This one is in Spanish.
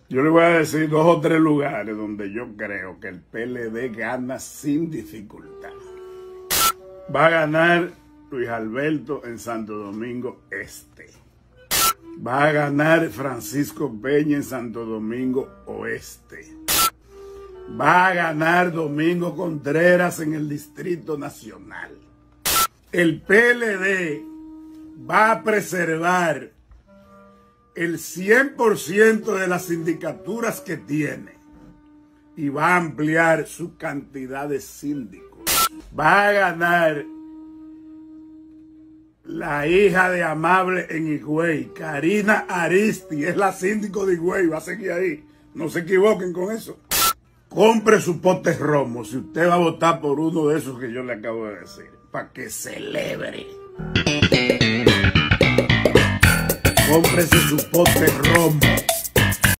Yo le voy a decir 2 o 3 lugares donde yo creo que el PLD gana sin dificultad. Va a ganar Luis Alberto en Santo Domingo Este. Va a ganar Francisco Peña en Santo Domingo Oeste. Va a ganar Domingo Contreras en el Distrito Nacional. El PLD va a preservar el 100% de las sindicaturas que tiene y va a ampliar su cantidad de síndicos. Va a ganar la hija de Amable en Higüey, Karina Aristi, es la síndico de Higüey, va a seguir ahí. No se equivoquen con eso. Compre su pote romo si usted va a votar por uno de esos que yo le acabo de decir, para que celebre. Cómprese su pote romo.